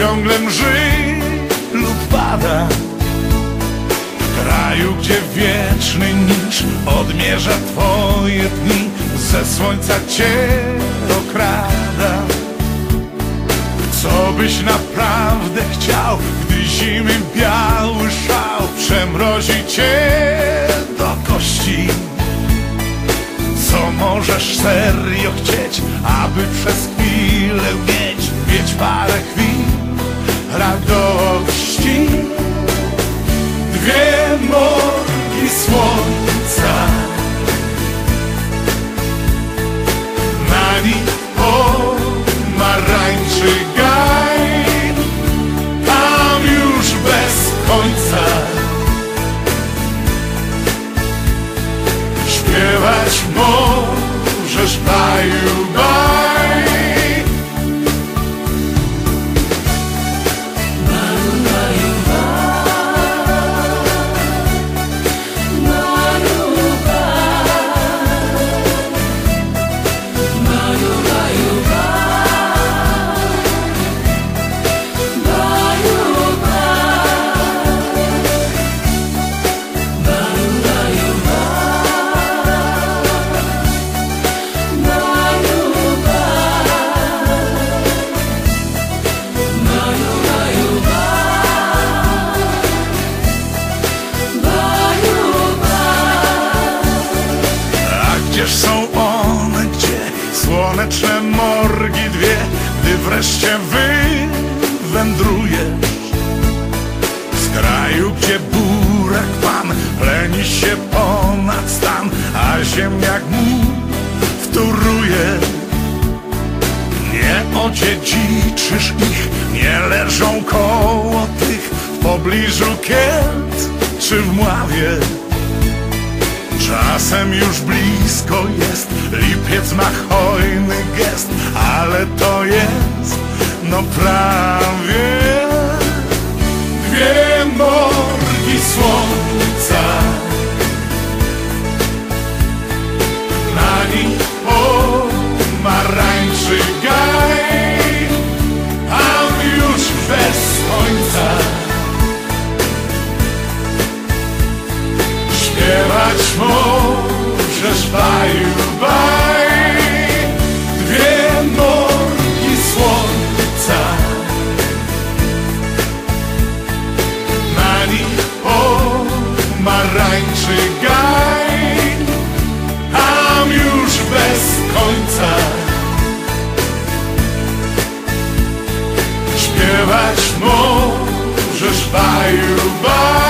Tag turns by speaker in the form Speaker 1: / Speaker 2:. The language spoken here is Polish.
Speaker 1: ciągle mży lub pada. W kraju, gdzie wieczny nicz odmierza twoje dni, ze słońca cię okrada. Co byś naprawdę chciał, gdy zimy biały szał przemrozi cię do kości? Co możesz serio chcieć, aby przez chwilę mieć parę chwil radości? Dwie morgi słońca, na nich pomarańczy gaj, tam już bez końca śpiewać możesz baju baj. Gdzież są one, gdzie słoneczne morgi dwie, gdy wreszcie wywędrujesz z kraju, gdzie burak pan pleni się ponad stan, a ziemniak mu wtóruje. Nie odziedziczysz ich, nie leżą koło tych w pobliżu Kielc czy w Mławie. Czasem już blisko jest, lipiec ma hojny gest, ale to jest no prawie. Dwie morgi słońca, na nich pomarańczy gaj, tam już bez końca śpiewać możesz baju baj. Dwie morgi słońca, na nich pomarańczy gaj, tam już bez końca śpiewać możesz baju baj.